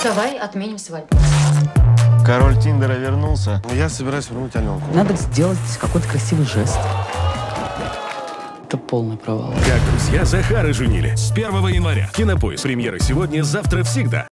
Давай отменим свадьбу. Король Тиндера вернулся. Я собираюсь вернуть Аленку. Надо сделать какой-то красивый жест. Это полный провал. Как друзья Захара женили. С 1 января. Кинопоиск. Премьера сегодня, завтра, всегда.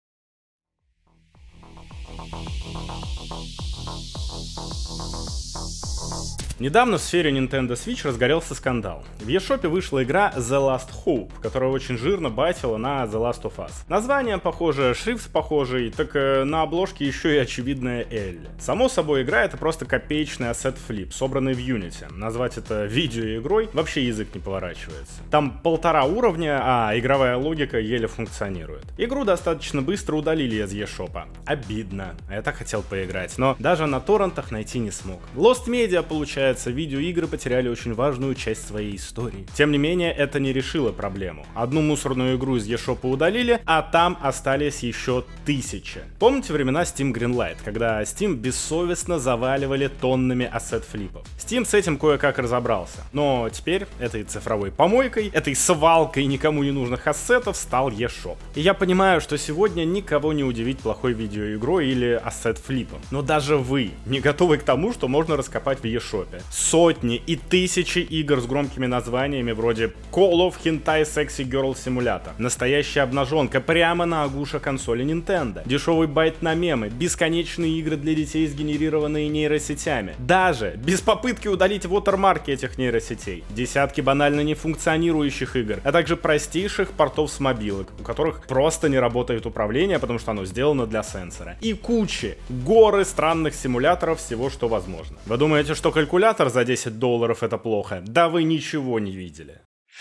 Недавно в сфере Nintendo Switch разгорелся скандал. В eShop вышла игра The Last Hope, которая очень жирно батила на The Last of Us. Название похоже, шрифт похожий, так на обложке еще и очевидная Элли. Само собой, игра — это просто копеечный ассет-флип, собранный в Unity. Назвать это видеоигрой вообще язык не поворачивается. Там 1,5 уровня, а игровая логика еле функционирует. Игру достаточно быстро удалили из eShop. Обидно. Я так хотел поиграть, но даже на торрентах найти не смог. Lost Media, получается, видеоигры потеряли очень важную часть своей истории. Тем не менее, это не решило проблему. Одну мусорную игру из eShop удалили, а там остались еще 1000. Помните времена Steam Greenlight, когда Steam бессовестно заваливали тоннами ассет-флипов? Steam с этим кое-как разобрался. Но теперь этой цифровой помойкой, этой свалкой никому не нужных ассетов стал eShop. И я понимаю, что сегодня никого не удивить плохой видеоигрой или ассет-флипом. Но даже вы не готовы к тому, что можно раскопать в eShop. Сотни и тысячи игр с громкими названиями вроде Call of Hentai Sexy Girl Simulator, настоящая обнаженка прямо на агуша консоли Nintendo, дешевый байт на мемы, бесконечные игры для детей, сгенерированные нейросетями, даже без попытки удалить вотермарки этих нейросетей, десятки банально нефункционирующих игр, а также простейших портов с мобилок, у которых просто не работает управление, потому что оно сделано для сенсора, и горы странных симуляторов всего, что возможно. Вы думаете, что калькулятор за $10 это плохо? Да вы ничего не видели.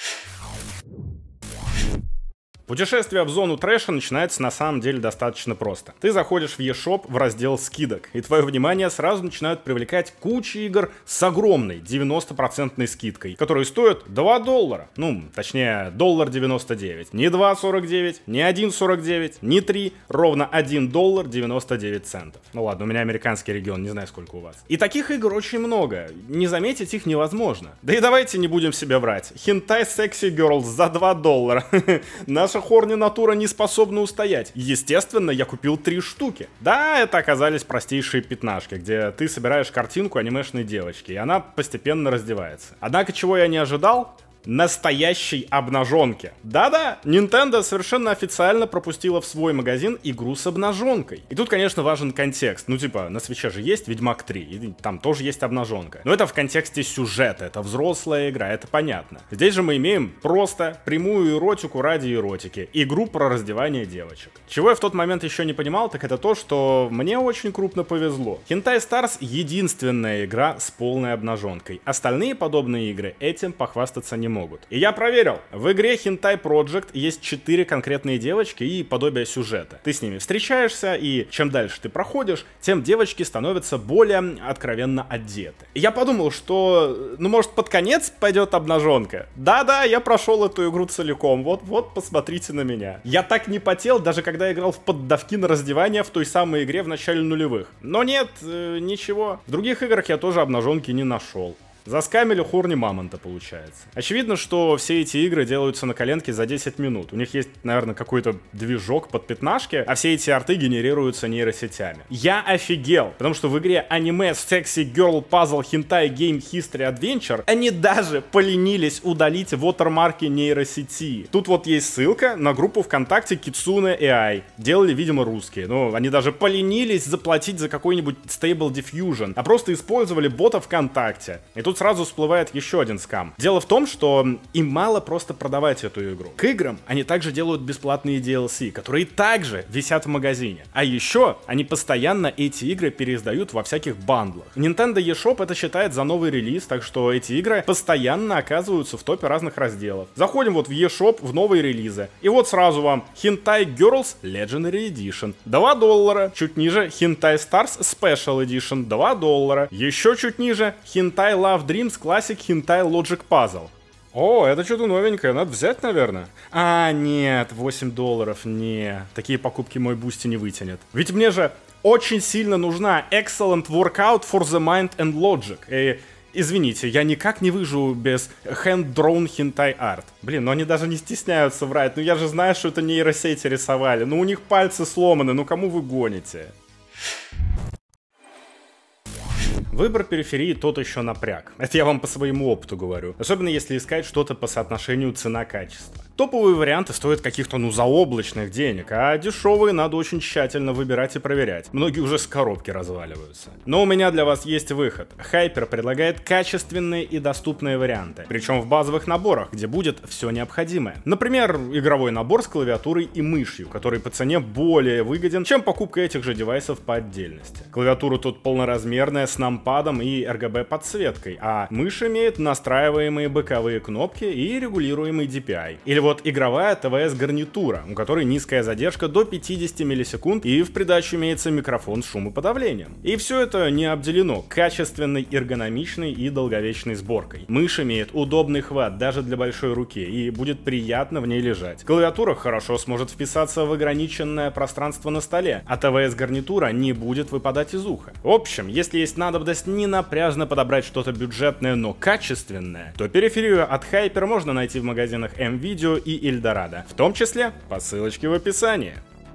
Путешествие в зону трэша начинается на самом деле достаточно просто. Ты заходишь в eShop в раздел скидок, и твое внимание сразу начинают привлекать куча игр с огромной 90% скидкой, которые стоят $2. Ну, точнее, $1.99. Не $2.49, не $1.49, не 3, ровно $1.99. Ну ладно, у меня американский регион, не знаю, сколько у вас. И таких игр очень много, не заметить их невозможно. Да и давайте не будем себе врать. Hentai Sexy Girls за $2. Наша хорни натура не способна устоять. Естественно, я купил 3 штуки. Да, это оказались простейшие пятнашки, где ты собираешь картинку анимешной девочки, и она постепенно раздевается. Однако, чего я не ожидал? Настоящей обнаженки. Да-да, Nintendo совершенно официально пропустила в свой магазин игру с обнаженкой. И тут, конечно, важен контекст. Ну, типа, на Switch'е же есть Ведьмак 3, и там тоже есть обнаженка. Но это в контексте сюжета, это взрослая игра, это понятно. Здесь же мы имеем просто прямую эротику ради эротики. Игру про раздевание девочек. Чего я в тот момент еще не понимал, так это то, что мне очень крупно повезло. Hentai Stars — единственная игра с полной обнаженкой. Остальные подобные игры этим похвастаться не могут. И я проверил. В игре Hentai Project есть 4 конкретные девочки и подобие сюжета. Ты с ними встречаешься, и чем дальше ты проходишь, тем девочки становятся более откровенно одеты. И я подумал, что, ну, может, под конец пойдет обнаженка? Да-да, я прошел эту игру целиком. Вот, посмотрите на меня. Я так не потел, даже когда играл в поддавки на раздевание в той самой игре в начале нулевых. Но нет, ничего. В других играх я тоже обнаженки не нашел. Заскамили хорни мамонта, получается. Очевидно, что все эти игры делаются на коленке за 10 минут. У них есть, наверное, какой-то движок под пятнашки, а все эти арты генерируются нейросетями. Я офигел, потому что в игре аниме Sexy Girl Puzzle Hentai Game History Adventure они даже поленились удалить вотермарки нейросети. Тут вот есть ссылка на группу ВКонтакте Kitsune AI. Делали, видимо, русские. Но они даже поленились заплатить за какой-нибудь Stable Diffusion, а просто использовали бота ВКонтакте. И тут сразу всплывает еще один скам. Дело в том, что им мало просто продавать эту игру. К играм они также делают бесплатные DLC, которые также висят в магазине. А еще они постоянно эти игры переиздают во всяких бандлах. Nintendo eShop это считает за новый релиз, так что эти игры постоянно оказываются в топе разных разделов. Заходим вот в eShop в новые релизы. И вот сразу вам Hentai Girls Legendary Edition $2. Чуть ниже Hentai Stars Special Edition $2. Еще чуть ниже Hentai Love Dreams Classic Hentai Logic Puzzle. О, это что-то новенькое, надо взять, наверное. А, нет, $8, не. Такие покупки мой бусти не вытянет. Ведь мне же очень сильно нужна Excellent Workout for the Mind and Logic. И Извините, я никак не выживу без hand-drawn hentai art. Блин, ну они даже не стесняются врать. Ну я же знаю, что это нейросети рисовали. Ну у них пальцы сломаны, ну кому вы гоните? Выбор периферии тот еще напряг. Это я вам по своему опыту говорю. Особенно если искать что-то по соотношению цена-качество. Топовые варианты стоят каких-то, ну, заоблачных денег, а дешевые надо очень тщательно выбирать и проверять. Многие уже с коробки разваливаются. Но у меня для вас есть выход. Hyper предлагает качественные и доступные варианты. Причем в базовых наборах, где будет все необходимое. Например, игровой набор с клавиатурой и мышью, который по цене более выгоден, чем покупка этих же девайсов по отдельности. Клавиатура тут полноразмерная с нампадом и RGB подсветкой, а мышь имеет настраиваемые боковые кнопки и регулируемый DPI. Или вот игровая ТВС-гарнитура, у которой низкая задержка до 50 миллисекунд и в придачу имеется микрофон с шумоподавлением. И все это не обделено качественной, эргономичной и долговечной сборкой. Мышь имеет удобный хват даже для большой руки и будет приятно в ней лежать. Клавиатура хорошо сможет вписаться в ограниченное пространство на столе, а ТВС-гарнитура не будет выпадать из уха. В общем, если есть надобность не напряжно подобрать что-то бюджетное, но качественное, то периферию от Hyper можно найти в магазинах M-Video и Эльдорадо, в том числе по ссылочке в описании.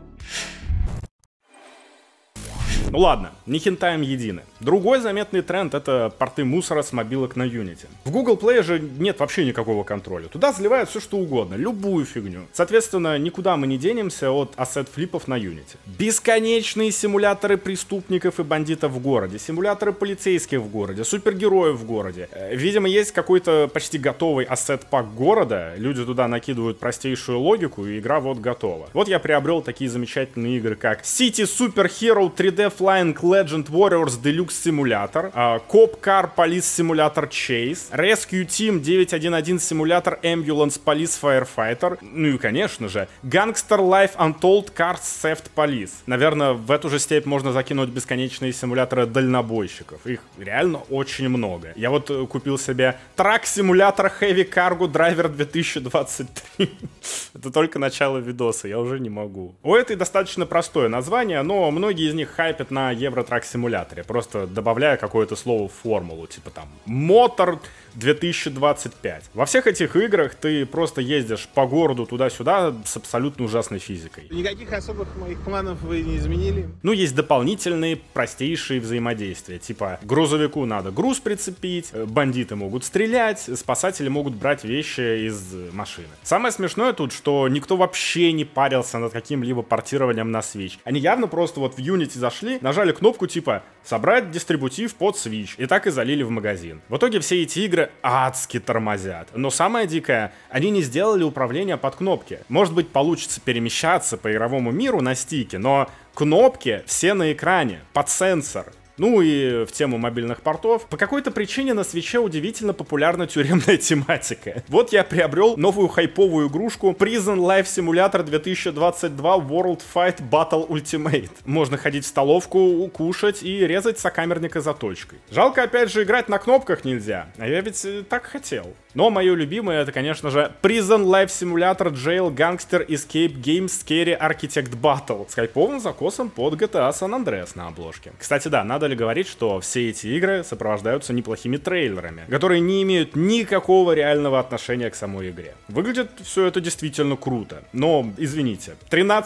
Ну ладно, не хентаем едины. Другой заметный тренд — это порты мусора с мобилок на Unity. В Google Play же нет вообще никакого контроля. Туда заливают все что угодно, любую фигню. Соответственно, никуда мы не денемся от ассет-флипов на Unity. Бесконечные симуляторы преступников и бандитов в городе, симуляторы полицейских в городе, супергероев в городе. Видимо, есть какой-то почти готовый ассет-пак города, люди туда накидывают простейшую логику, и игра вот готова. Вот я приобрел такие замечательные игры, как City Super Hero 3D Flying Legend Warriors Deluxe Simulator, Cop Car Police Simulator Chase, Rescue Team 911 Simulator Ambulance Police Firefighter, ну и, конечно же, Gangster Life Untold Cars Theft Police. Наверное, в эту же степь можно закинуть бесконечные симуляторы дальнобойщиков. Их реально очень много. Я вот купил себе трак-симулятор Heavy Cargo Driver 2023. Это только начало видоса, я уже не могу. У этой достаточно простое название, но многие из них хайпят на Евротрак-симуляторе, просто добавляя какое-то слово в формулу, типа там «Мотор 2025». Во всех этих играх ты просто ездишь по городу туда-сюда с абсолютно ужасной физикой. Никаких особых моих планов вы не изменили? Ну, есть дополнительные, простейшие взаимодействия, типа грузовику надо груз прицепить, бандиты могут стрелять, спасатели могут брать вещи из машины. Самое смешное тут, что никто вообще не парился над каким-либо портированием на Switch. Они явно просто вот в Unity зашли, нажали кнопку типа «Собрать дистрибутив под Switch» и так и залили в магазин. В итоге все эти игры адски тормозят. Но самое дикое, они не сделали управление под кнопки. Может быть, получится перемещаться по игровому миру на стике, но кнопки все на экране, под сенсор. Ну и в тему мобильных портов. По какой-то причине на Свитче удивительно популярна тюремная тематика. Вот я приобрел новую хайповую игрушку Prison Life Simulator 2022 World Fight Battle Ultimate. Можно ходить в столовку, кушать и резать сокамерника заточкой. Жалко, опять же, играть на кнопках нельзя. А я ведь так хотел. Но мое любимое это, конечно же, Prison Life Simulator Jail Gangster Escape Game Scary Architect Battle с хайповым закосом под GTA San Andreas на обложке. Кстати, да, надо ли говорить, что все эти игры сопровождаются неплохими трейлерами, которые не имеют никакого реального отношения к самой игре. Выглядит все это действительно круто, но, извините,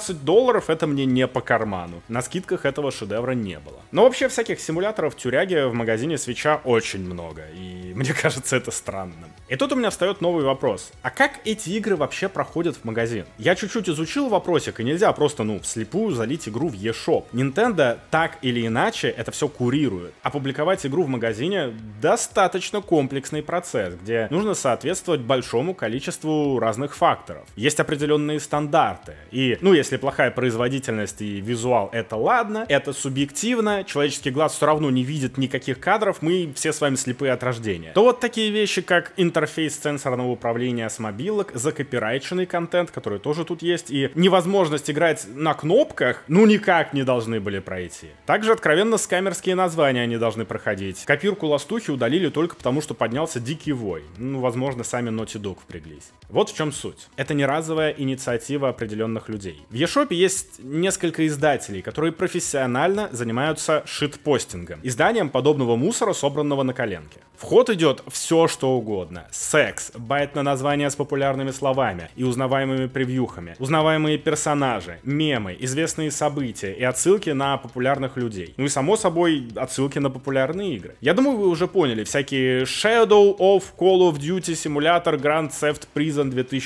$13 это мне не по карману. На скидках этого шедевра не было. Но вообще всяких симуляторов тюряги в магазине Свитча очень много, и мне кажется это странным. И тут у меня встает новый вопрос. А как эти игры вообще проходят в магазин? Я чуть-чуть изучил вопросик, и нельзя просто, вслепую залить игру в eShop. Nintendo так или иначе это все курирует. Опубликовать игру в магазине достаточно комплексный процесс, где нужно соответствовать большому количеству разных факторов. Есть определенные стандарты. И, если плохая производительность и визуал, это ладно, это субъективно, человеческий глаз все равно не видит никаких кадров, мы все с вами слепые от рождения. То вот такие вещи, как интерфейс интерфейс сенсорного управления с мобилок, закопирайченный контент, который тоже тут есть, и невозможность играть на кнопках, ну никак не должны были пройти. Также откровенно скамерские названия не должны проходить. Копирку ластухи удалили только потому, что поднялся дикий вой. Ну, возможно, сами Naughty Dog впряглись. Вот в чем суть. Это не разовая инициатива определенных людей. В eShop есть несколько издателей, которые профессионально занимаются шитпостингом. Изданием подобного мусора, собранного на коленке. В ход идет все, что угодно. Секс, байт на названия с популярными словами и узнаваемыми превьюхами, узнаваемые персонажи, мемы, известные события и отсылки на популярных людей. Ну и само собой отсылки на популярные игры. Я думаю, вы уже поняли, всякие Shadow of Call of Duty Simulator Grand Theft Prison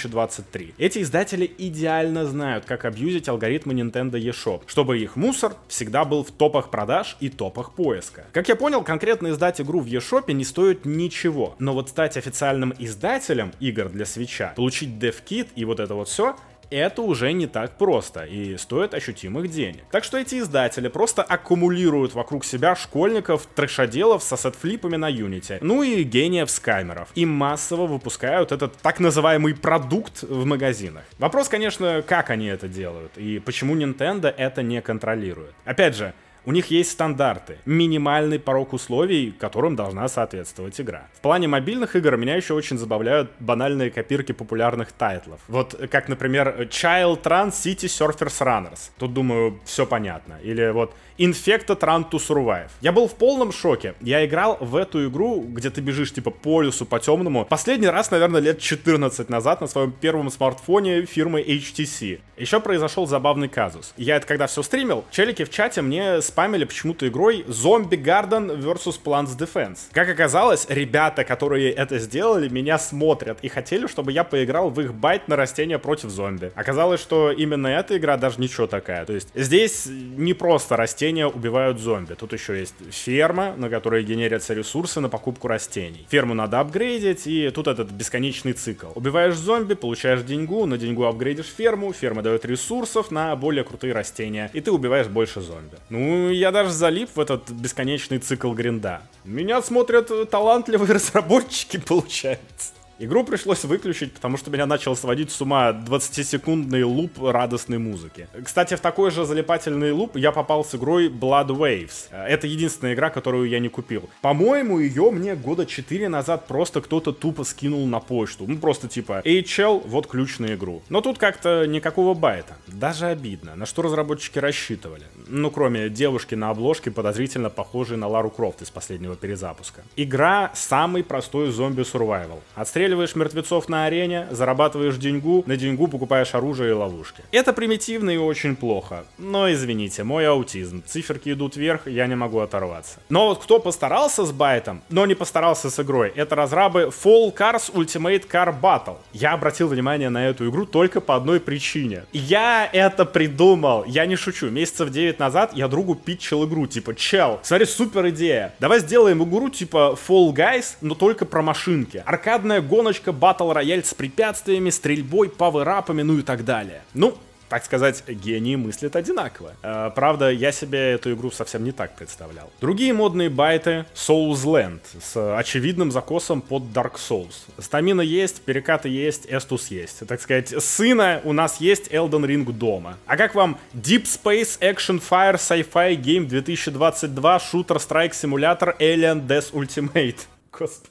2023. Эти издатели идеально знают, как абьюзить алгоритмы Nintendo eShop, чтобы их мусор всегда был в топах продаж и топах поиска. Как я понял, конкретно издать игру в eShop не стоит ничего, но вот стать официальным издателем игр для Switch'а, получить DevKit и вот это вот все, это уже не так просто и стоит ощутимых денег. Так что эти издатели просто аккумулируют вокруг себя школьников, трэшоделов с ассет-флипами на Unity, ну и гениев-скамеров, и массово выпускают этот так называемый продукт в магазинах. Вопрос, конечно, как они это делают и почему Nintendo это не контролирует. Опять же, у них есть стандарты, минимальный порог условий, которым должна соответствовать игра. В плане мобильных игр меня еще очень забавляют банальные копирки популярных тайтлов. Вот как, например, Child Run City Surfers Runners. Тут, думаю, все понятно. Или вот Infected Run to Survive. Я был в полном шоке. Я играл в эту игру, где ты бежишь типа по лесу, по темному. Последний раз, наверное, лет 14 назад на своем первом смартфоне фирмы HTC. Еще произошел забавный казус. Я это когда все стримил, челики в чате мне спамили почему-то игрой Zombie Garden vs Plants Defense. Как оказалось, ребята, которые это сделали, меня смотрят и хотели, чтобы я поиграл в их байт на растения против зомби. Оказалось, что именно эта игра даже ничего такая. То есть здесь не просто растения убивают зомби. Тут еще есть ферма, на которой генерятся ресурсы на покупку растений. Ферму надо апгрейдить, и тут этот бесконечный цикл. Убиваешь зомби, получаешь деньгу, на деньгу апгрейдишь ферму, ферма дает ресурсов на более крутые растения, и ты убиваешь больше зомби. Ну, я даже залип в этот бесконечный цикл гринда. Меня смотрят талантливые разработчики, получается. Игру пришлось выключить, потому что меня начал сводить с ума 20-секундный луп радостной музыки. Кстати, в такой же залипательный луп я попал с игрой Blood Waves. Это единственная игра, которую я не купил. По-моему, ее мне года 4 назад просто кто-то тупо скинул на почту. Ну, просто типа, «Эй, чел, вот ключ на игру». Но тут как-то никакого байта. Даже обидно. На что разработчики рассчитывали? Ну, кроме девушки на обложке, подозрительно похожей на Лару Крофт из последнего перезапуска. Игра — самый простой зомби-сурвайвал. Отстреливаешь мертвецов на арене, зарабатываешь деньгу, на деньгу покупаешь оружие и ловушки. Это примитивно и очень плохо. Но извините, мой аутизм. Циферки идут вверх, я не могу оторваться. Но вот кто постарался с байтом, но не постарался с игрой, это разрабы Fall Cars Ultimate Car Battle. Я обратил внимание на эту игру только по одной причине. Я это придумал. Я не шучу. Месяцев 9 назад я другу питчил игру, типа, чел, смотри, супер идея. Давай сделаем игру типа Fall Guys, но только про машинки. Аркадная гоночка, батл-рояль с препятствиями, стрельбой, пауэрапами, ну и так далее. Ну, так сказать, гении мыслят одинаково. Правда, я себе эту игру совсем не так представлял. Другие модные байты — Souls Land с очевидным закосом под Dark Souls. Стамина есть, перекаты есть, эстус есть. Так сказать, сына у нас есть, Elden Ring дома. А как вам Deep Space Action Fire Sci-Fi Game 2022 Shooter Strike Simulator Alien Death Ultimate? Господи.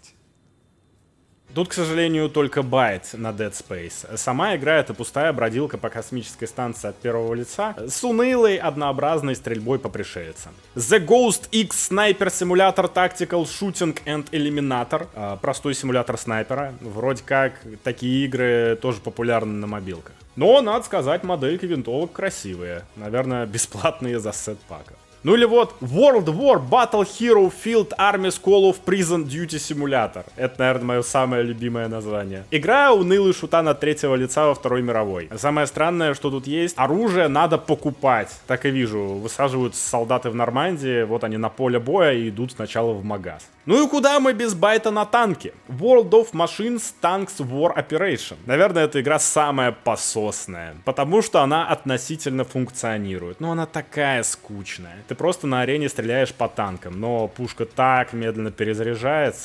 Тут, к сожалению, только байт на Dead Space. Сама игра — это пустая бродилка по космической станции от первого лица с унылой, однообразной стрельбой по пришельцам. The Ghost X Sniper Simulator Tactical Shooting and Eliminator. Простой симулятор снайпера. Вроде как такие игры тоже популярны на мобилках. Но, надо сказать, модельки винтовок красивые. Наверное, бесплатные за сет-паков. Ну или вот World War Battle Hero Field Armies Call of Prison Duty Simulator. Это, наверное, мое самое любимое название. Игра унылый шутан от третьего лица во Второй мировой. Самое странное, что тут есть, оружие надо покупать. Так и вижу, высаживают солдаты в Нормандии, вот они на поле боя и идут сначала в магаз. Ну и куда мы без байта на танки? World of Machines Tanks War Operation. Наверное, эта игра самая пососная, потому что она относительно функционирует. Но она такая скучная. Ты просто на арене стреляешь по танкам, но пушка так медленно перезаряжается.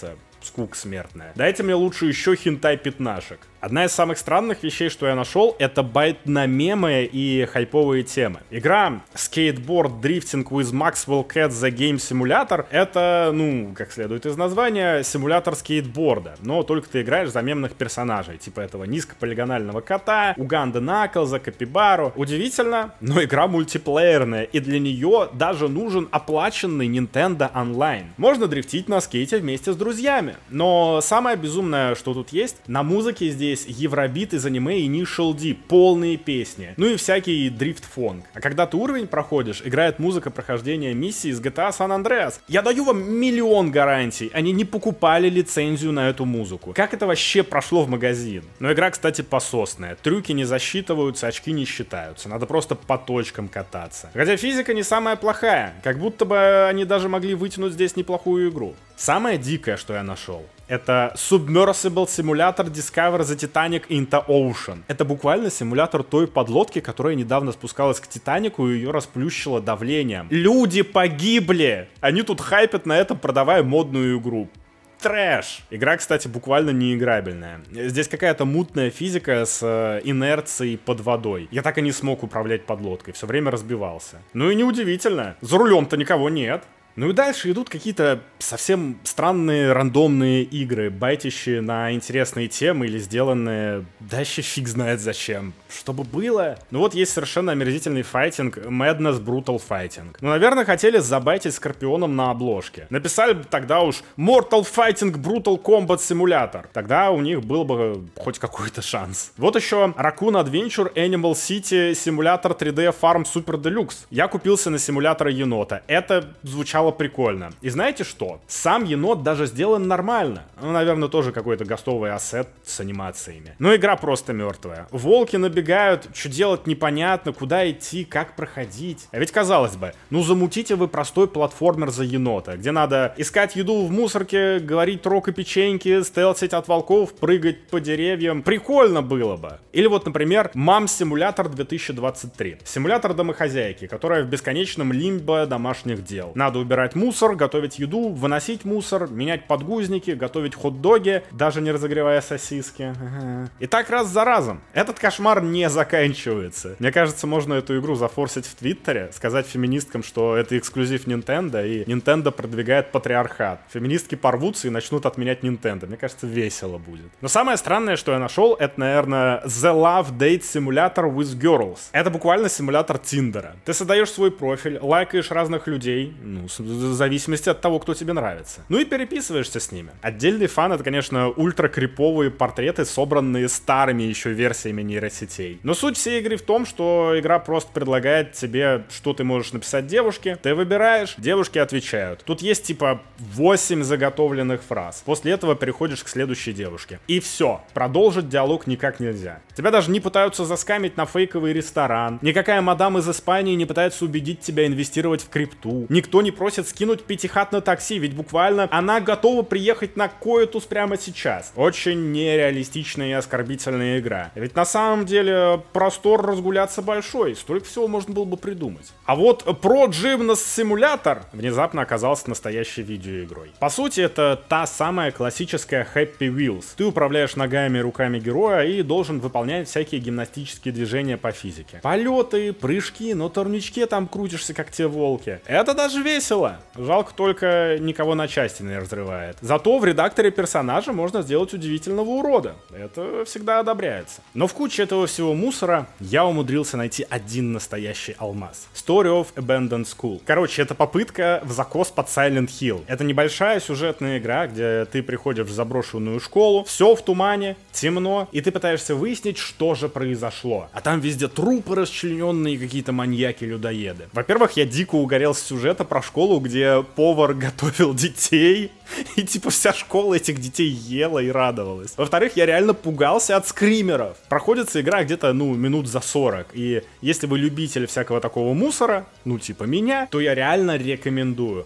скука смертная. Дайте мне лучше еще хентай-пятнашек. Одна из самых странных вещей, что я нашел, это байт на мемы и хайповые темы. Игра Skateboard Drifting with Maxwell Cat The Game Simulator — это, ну, как следует из названия, симулятор скейтборда. Но только ты играешь за мемных персонажей, типа этого низкополигонального кота, Уганда Наклза, Капибару. Удивительно, но игра мультиплеерная, и для нее даже нужен оплаченный Nintendo Online. Можно дрифтить на скейте вместе с друзьями. Но самое безумное, что тут есть, на музыке здесь евробит из аниме Initial D, полные песни, ну и всякий дрифт-фонг. А когда ты уровень проходишь, играет музыка прохождения миссии из GTA San Andreas. Я даю вам миллион гарантий, они не покупали лицензию на эту музыку. Как это вообще прошло в магазин? Но игра, кстати, пососная. Трюки не засчитываются, очки не считаются. Надо просто по точкам кататься. Хотя физика не самая плохая. Как будто бы они даже могли вытянуть здесь неплохую игру. Самое дикое, что я нашел, это Submersible Simulator Discover the Titanic into Ocean. Это буквально симулятор той подлодки, которая недавно спускалась к Титанику и ее расплющило давлением. Люди погибли! Они тут хайпят на этом, продавая модную игру. Трэш! Игра, кстати, буквально неиграбельная. Здесь какая-то мутная физика с инерцией под водой. Я так и не смог управлять подлодкой, все время разбивался. Ну и неудивительно, за рулем-то никого нет. Ну и дальше идут какие-то совсем странные рандомные игры, байтящие на интересные темы или сделанные дальше фиг знает зачем. Чтобы было. Ну вот есть совершенно омерзительный файтинг Madness Brutal Fighting. Ну, наверное, хотели забайтить Скорпионом на обложке. Написали бы тогда уж Mortal Fighting Brutal Combat Simulator. Тогда у них был бы хоть какой-то шанс. Вот еще Raccoon Adventure Animal City Simulator 3D Farm Super Deluxe. Я купился на симулятор енота. Это звучало прикольно. И знаете что? Сам енот даже сделан нормально. Ну, наверное, тоже какой-то гостовый ассет с анимациями. Но игра просто мертвая. Волки набегают, что делать непонятно, куда идти, как проходить. А ведь казалось бы, ну замутите вы простой платформер за енота, где надо искать еду в мусорке, говорить рок и печеньки, стелсить от волков, прыгать по деревьям. Прикольно было бы. Или вот, например, Mom Simulator 2023. Симулятор домохозяйки, которая в бесконечном лимбо домашних дел. Надо убирать мусор, готовить еду, выносить мусор, менять подгузники, готовить хот-доги, даже не разогревая сосиски. И так раз за разом. Этот кошмар не заканчивается. Мне кажется, можно эту игру зафорсить в Твиттере, сказать феминисткам, что это эксклюзив Nintendo, и Nintendo продвигает патриархат. Феминистки порвутся и начнут отменять Nintendo. Мне кажется, весело будет. Но самое странное, что я нашел, это, наверное, The Love Date Simulator with Girls. Это буквально симулятор Тиндера. Ты создаешь свой профиль, лайкаешь разных людей, ну, в зависимости от того, кто тебе нравится. Ну и переписываешься с ними. Отдельный фан — это, конечно, ультра-криповые портреты, собранные старыми еще версиями нейросетей. Но суть всей игры в том, что игра просто предлагает тебе, что ты можешь написать девушке. Ты выбираешь, девушки отвечают. Тут есть типа 8 заготовленных фраз. После этого переходишь к следующей девушке. И все. Продолжить диалог никак нельзя. Тебя даже не пытаются заскамить на фейковый ресторан. Никакая мадам из Испании не пытается убедить тебя инвестировать в крипту. Никто не просит скинуть пятихат на такси, ведь буквально она готова приехать на Коэтус прямо сейчас. Очень нереалистичная и оскорбительная игра. Ведь на самом деле простор разгуляться большой, столько всего можно было бы придумать. А вот Pro Gymnast Simulator внезапно оказался настоящей видеоигрой. По сути, это та самая классическая Happy Wheels. Ты управляешь ногами и руками героя и должен выполнять всякие гимнастические движения по физике. Полеты, прыжки, на турничке там крутишься, как те волки. Это даже весело. Жалко только никого на части не разрывает. Зато в редакторе персонажа можно сделать удивительного урода. Это всегда одобряется. Но в куче этого всего мусора я умудрился найти один настоящий алмаз. Story of Abandoned School. Короче, это попытка в закос под Silent Hill. Это небольшая сюжетная игра, где ты приходишь в заброшенную школу, все в тумане, темно, и ты пытаешься выяснить, что же произошло. А там везде трупы расчлененные, какие-то маньяки-людоеды. Во-первых, я дико угорел с сюжета про школу, где повар готовил детей, и типа вся школа этих детей ела и радовалась. Во-вторых, я реально пугался от скримеров. Проходится игра где-то, минут за 40, и если вы любитель всякого такого мусора, типа меня, то я реально рекомендую.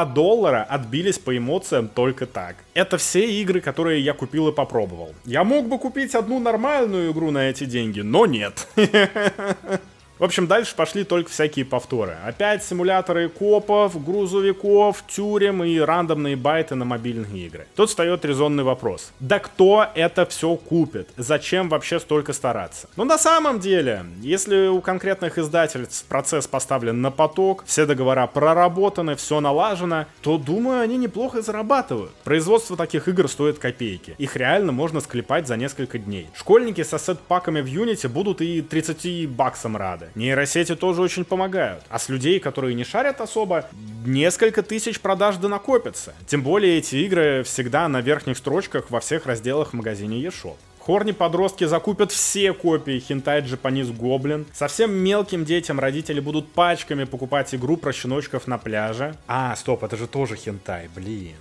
$2 отбились по эмоциям только так. Это все игры, которые я купил и попробовал. Я мог бы купить одну нормальную игру на эти деньги, но нет. В общем, дальше пошли только всякие повторы. Опять симуляторы копов, грузовиков, тюрем и рандомные байты на мобильные игры. Тут встает резонный вопрос. Да кто это все купит? Зачем вообще столько стараться? Ну, на самом деле, если у конкретных издательств процесс поставлен на поток, все договора проработаны, все налажено, то, думаю, они неплохо зарабатывают. Производство таких игр стоит копейки. Их реально можно склепать за несколько дней. Школьники со сет-паками в Unity будут и 30 баксам рады. Нейросети тоже очень помогают. А с людей, которые не шарят особо, несколько тысяч продаж да накопятся. Тем более эти игры всегда на верхних строчках во всех разделах в магазине eShop. Хорни подростки закупят все копии Hentai Japanese Goblin. Совсем мелким детям родители будут пачками покупать игру про щеночков на пляже. А, стоп, это же тоже хентай, блин.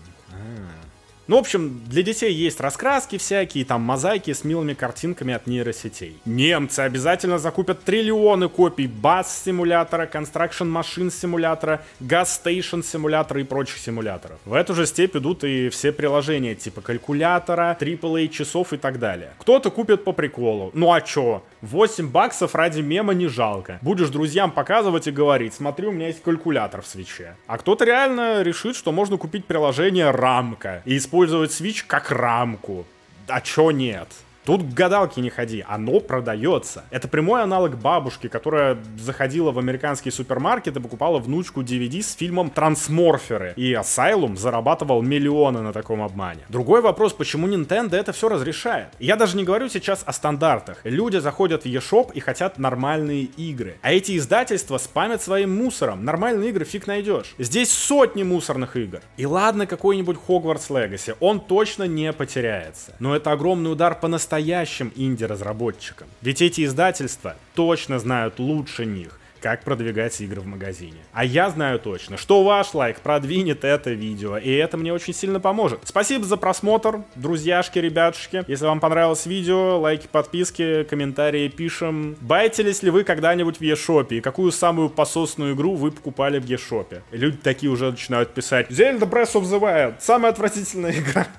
Ну, в общем, для детей есть раскраски всякие, там мозаики с милыми картинками от нейросетей. Немцы обязательно закупят триллионы копий Bus симулятора, Construction Machine симулятора, Gas Station симулятора и прочих симуляторов. В эту же степь идут и все приложения типа калькулятора, AAA часов и так далее. Кто-то купит по приколу. Ну а чё? 8 баксов ради мема не жалко. Будешь друзьям показывать и говорить: смотри, у меня есть калькулятор в свитче. А кто-то реально решит, что можно купить приложение Рамка и использовать Switch как рамку. А чё нет? Тут к гадалке не ходи, оно продается. Это прямой аналог бабушки, которая заходила в американский супермаркет и покупала внучку DVD с фильмом «Трансморферы». И Asylum зарабатывал миллионы на таком обмане. Другой вопрос, почему Nintendo это все разрешает? Я даже не говорю сейчас о стандартах. Люди заходят в eShop и хотят нормальные игры. А эти издательства спамят своим мусором. Нормальные игры фиг найдешь. Здесь сотни мусорных игр. И ладно, какой-нибудь Hogwarts Legacy, он точно не потеряется. Но это огромный удар по настоящим инди-разработчикам. Ведь эти издательства точно знают лучше них, как продвигать игры в магазине. А я знаю точно, что ваш лайк продвинет это видео, и это мне очень сильно поможет. Спасибо за просмотр, друзьяшки, ребятушки. Если вам понравилось видео, лайки, подписки, комментарии пишем. Байтились ли вы когда-нибудь в eShop? И какую самую пососную игру вы покупали в eShop? Люди такие уже начинают писать: Zelda Breath of the Wild, самая отвратительная игра.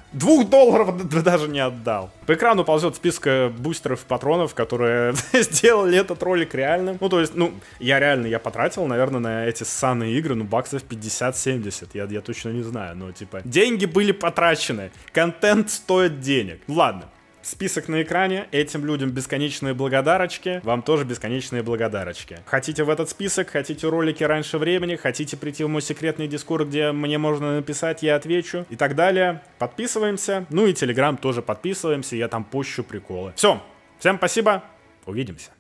$2 даже не отдал. По экрану ползет список бустеров патронов, которые сделали этот ролик реальным. Ну, то есть, я потратил, наверное, на эти ссаные игры, баксов 50-70, я точно не знаю, но, типа, деньги были потрачены, контент стоит денег. Ладно. Список на экране, этим людям бесконечные благодарочки, вам тоже бесконечные благодарочки. Хотите в этот список, хотите ролики раньше времени, хотите прийти в мой секретный дискорд, где мне можно написать, я отвечу и так далее. Подписываемся, ну и Telegram тоже подписываемся, я там пощу приколы. Все, всем спасибо, увидимся.